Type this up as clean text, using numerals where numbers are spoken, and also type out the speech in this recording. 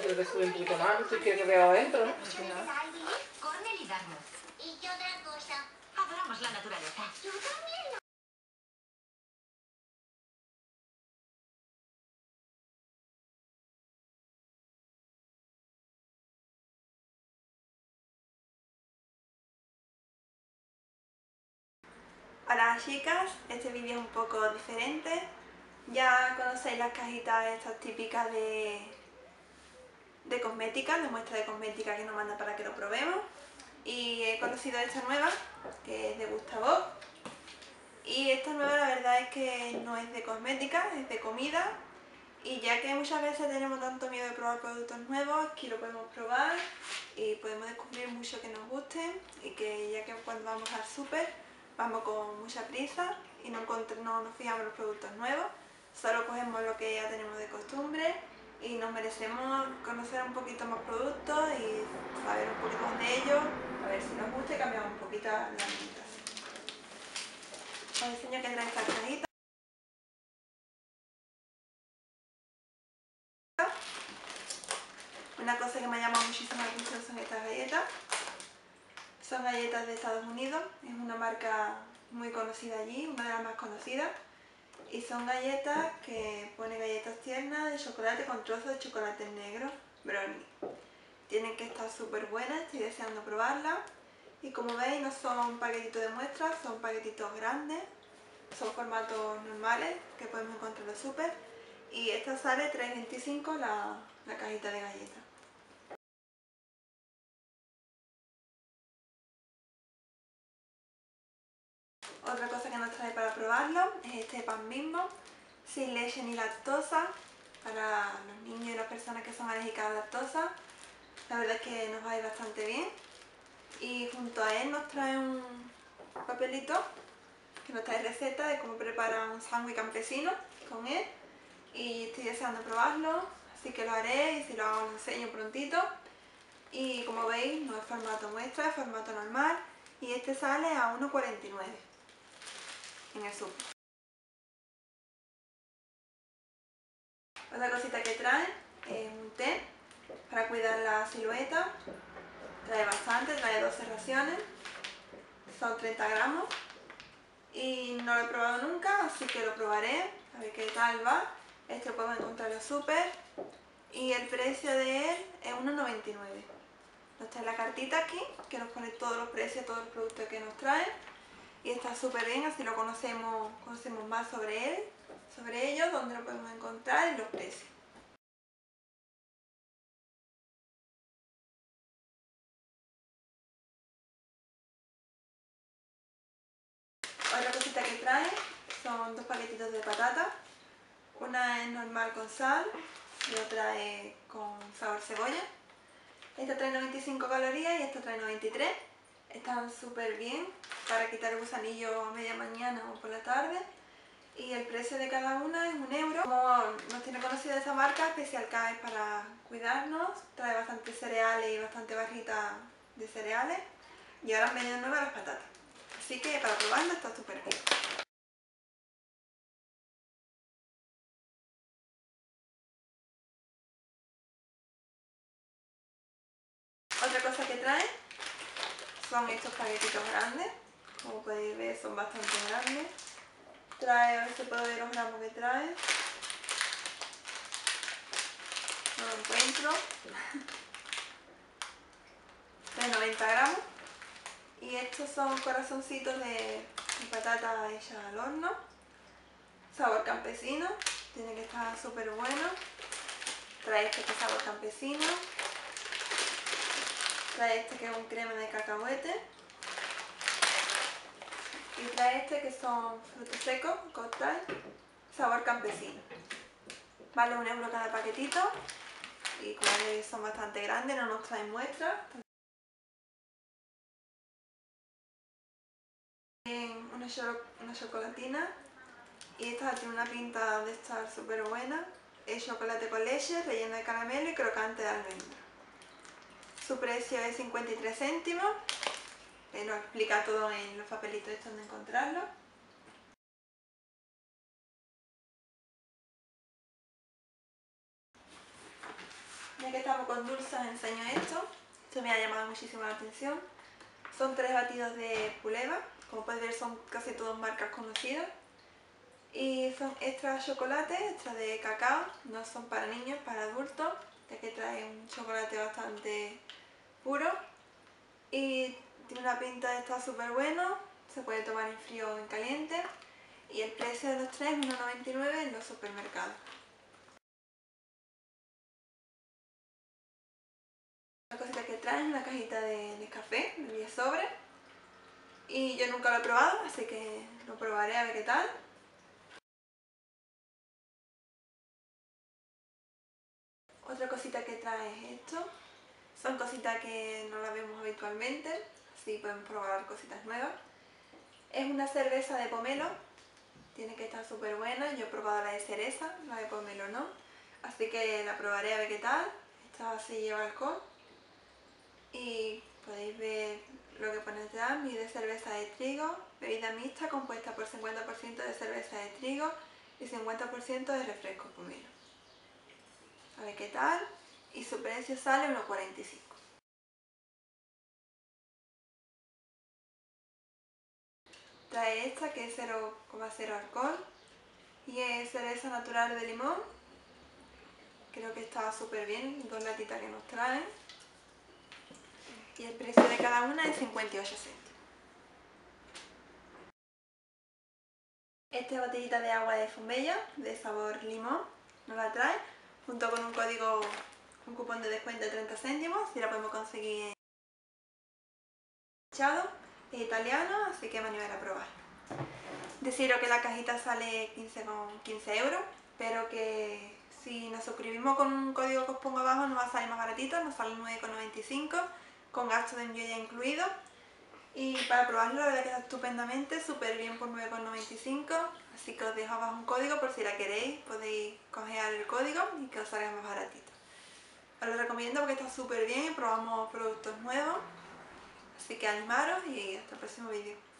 creo que sube un poquito más, no estoy que veo adentro, ¿no? Cornel y Dartmouth. ¿Y qué otra cosa? Adoramos la naturaleza. Yo también. Hola chicas, este vídeo es un poco diferente. Ya conocéis las cajitas estas típicas de cosmética, de muestra de cosmética que nos manda para que lo probemos. Y he conocido esta nueva, que es de Gustavo. Y esta nueva la verdad es que no es de cosmética, es de comida. Y ya que muchas veces tenemos tanto miedo de probar productos nuevos, aquí lo podemos probar y podemos descubrir mucho que nos guste, y que ya que cuando vamos al súper vamos con mucha prisa y no nos fijamos en los productos nuevos, solo cogemos lo que ya tenemos de costumbre y nos merecemos conocer un poquito más productos y saber un poquito más de ellos, a ver si nos gusta y cambiamos un poquito las alimentos. Os enseño que trae esta cajita. Una cosa que me ha llamado muchísimo la atención son estas galletas. Son galletas de Estados Unidos, es una marca muy conocida allí, una de las más conocidas. Y son galletas que pone galletas tiernas de chocolate con trozos de chocolate negro, brownie. Tienen que estar súper buenas, estoy deseando probarlas. Y como veis, no son paquetitos de muestras, son paquetitos grandes, son formatos normales que podemos encontrar en los súper. Y esta sale $3,25 la cajita de galletas. Otra cosa que nos trae para probarlo es este pan Bimbo, sin leche ni lactosa, para los niños y las personas que son alérgicas a la lactosa. La verdad es que nos va a ir bastante bien. Y junto a él nos trae un papelito que nos trae receta de cómo preparar un sándwich campesino con él. Y estoy deseando probarlo, así que lo haré, y si lo hago lo enseño prontito. Y como veis, no es formato muestra, es formato normal, y este sale a $1,49 en el súper. Otra cosita que trae es un té para cuidar la silueta. Trae bastante, trae 12 raciones, son 30 gramos. Y no lo he probado nunca, así que lo probaré, a ver qué tal va. Este lo podemos encontrar en los súper y el precio de él es $1,99. Nos trae la cartita aquí, que nos pone todos los precios, todos los productos que nos traen. Y está súper bien, así lo conocemos más sobre él, sobre ellos, dónde lo podemos encontrar y los precios. Otra cosita que trae son dos paquetitos de patata. Una es normal con sal y otra es con sabor cebolla. Esta trae 95 calorías y esta trae 93. Están súper bien para quitar el gusanillo a media mañana o por la tarde. Y el precio de cada una es €1. Como nos tiene conocida esa marca, Special K es para cuidarnos. Trae bastante cereales y bastante barrita de cereales. Y ahora han venido nuevas las patatas. Así que para probarlo está súper bien. Otra cosa que trae son estos paquetitos grandes. Como podéis ver, son bastante grandes. Trae, a ver si puedo ver los gramos que trae. No lo encuentro. Trae 90 gramos. Y estos son corazoncitos de patata hecha al horno. Sabor campesino. Tiene que estar súper bueno. Trae este que es sabor campesino. Trae este que es un crema de cacahuete. Y trae este que son frutos secos, cocktail, sabor campesino. Vale €1 cada paquetito. Y como veis son bastante grandes, no nos traen muestras. Una chocolatina. Y esta tiene una pinta de estar súper buena. Es chocolate con leche, relleno de caramelo y crocante de almendra. Su precio es 53 céntimos. Nos explica todo en los papelitos estos donde encontrarlo. Ya que estamos con dulces, os enseño esto. Esto me ha llamado muchísimo la atención. Son 3 batidos de Puleva. Como podéis ver, son casi todas marcas conocidas. Y son extra chocolate, extra de cacao. No son para niños, para adultos, ya que trae un chocolate bastante puro. Y tiene una pinta de estar súper bueno. Se puede tomar en frío o en caliente. Y el precio de los 3 es 1,99 en los supermercados. La cosita que trae es una cajita de Nescafé, de 10 sobres. Y yo nunca lo he probado, así que lo probaré a ver qué tal. Otra cosita que trae es esto. Son cositas que no las vemos habitualmente, así podemos probar cositas nuevas. Es una cerveza de pomelo, tiene que estar súper buena. Yo he probado la de cereza, la de pomelo no. Así que la probaré a ver qué tal. Esta sí lleva alcohol. Y podéis ver lo que pone detrás: mide cerveza de trigo, bebida mixta compuesta por 50% de cerveza de trigo y 50% de refresco pomelo. A ver qué tal. Y su precio sale 1,45. Trae esta que es 0,0 alcohol y es cerveza natural de limón. Creo que está súper bien, 2 latitas que nos traen. Y el precio de cada una es 58 céntimos. Esta botellita de agua de Fumbella, de sabor limón, nos la trae, junto con un cupón de descuento de 30 céntimos, y la podemos conseguir en Chado. Es italiano, así que me animaré a probar. Deciros que la cajita sale 15 euros, pero que si nos suscribimos con un código que os pongo abajo nos va a salir más baratito, nos sale 9,95, con gasto de envío ya incluido. Y para probarlo, la verdad que está estupendamente, súper bien por 9,95, así que os dejo abajo un código por si la queréis, podéis coger el código y que os salga más baratito. Os lo recomiendo porque está súper bien y probamos productos nuevos, así que animaros y hasta el próximo vídeo.